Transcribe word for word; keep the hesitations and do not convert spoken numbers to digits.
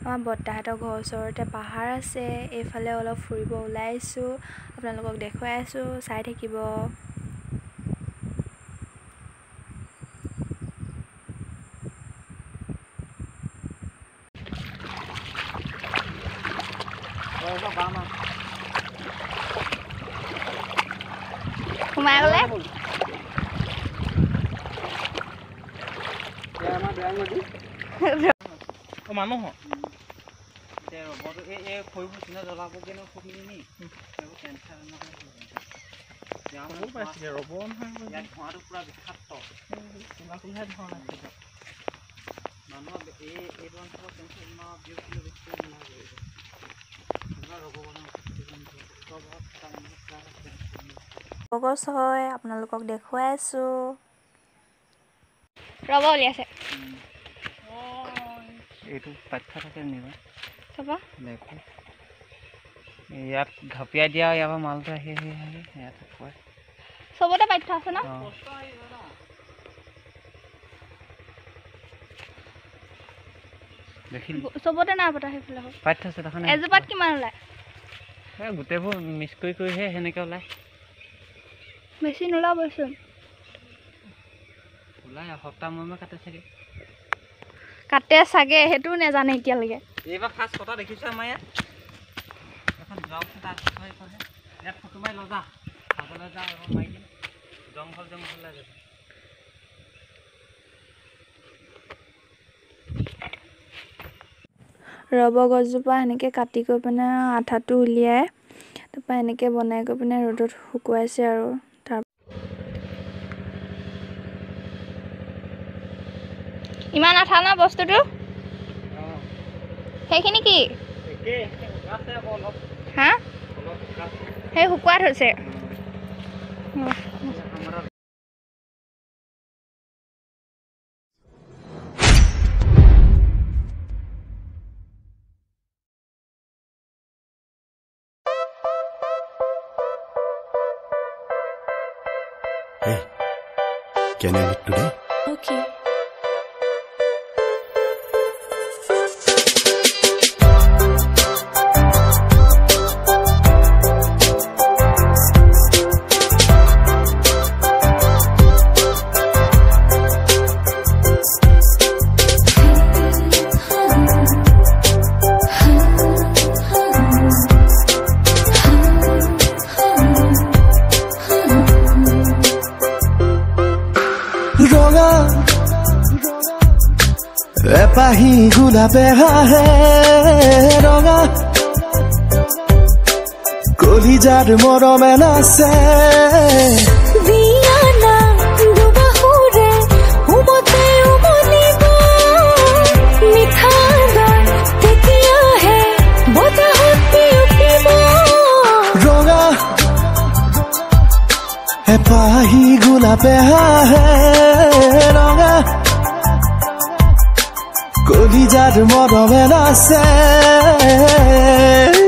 আমাৰ বৰ্তাহঁতৰ ঘৰৰ ওচৰতে পাহাৰ আছে এইফালে অলপ ফুৰিব ওলাইছো আপোনালোকক দেখুৱাই আছো চাই থাকিব সোমাই গলে মানুহ ৰবৰটো এই এই খৰিবোৰ চিনা জ্বলাব কেনে খুলিনি নি এইবোৰ কেঞ্চাৰ নহয় পাইছে ৰবৰ নহয় ইয়াত ধোঁৱাটো পুৰা বিষাক্ত কোলা কোলাহে ধোঁৱা আছে মানুহ এই এইটো অঞ্চলত কেঞ্চাৰ বেমাৰ বিয়পিলে বেছি নহয় গছ হয় আপোনালোকক দেখুৱাই আছো ৰব উলিয়াইছে এইটো পাঠ্য থাকে নিবা চাবা দেখো ইয়াত ঘপিয়াই দিয়া ইয়াৰ পৰা মালটো আহি আহি আহি ইয়াত কয় সবতে পাঠ্য আছে না দেখিল সবতে না পতা হেফলা পাঠ্য আছে দেখোন এজপাত কিমান ওলাই এ গোটেইবোৰ মিক্স কৰি কৰি হে হেনেকে ওলাই বেছি নোলাবচোন ওলাই সপ্তাহ মমে কাটে চাগে কাটে চাগে হেতু নেজানে এতিয়ালৈকে এইবাৰ ফাৰ্ষ্ট কটা দেখিছো আমাৰ ইয়াত এখন যাওক তাত হয় কৰে ইয়াত ফটো মাৰি লজা আগলৈ যা আৰু মাৰি দিম জংঘল জংঘল লাগে ৰবৰ গছজোপা এনেকে কাটি গৈ পিনে আঠাটো উলিয়াই তাৰপা এনেকে বনাই গৈ পিনে ৰ'দত শুকুৱাইছে আৰু ইমান আঠা না বস্তুটো সেইখিনি কি একে আছে অলপ হা অলপ সেই শুকুৱাত হৈছে Hey, can I meet today? Okay. এপাহি গোলাপে হাহে ৰঙা কলিজাত মৰমে নাচে বিয়ানা দুবাহুৰে উমতে উমলিব মিঠা গান তেতিয়াহে বতাহত বিয়পিব ৰঙা এপাহি গোলাপে হাহে ৰঙা কলিজাত মৰমে নাচে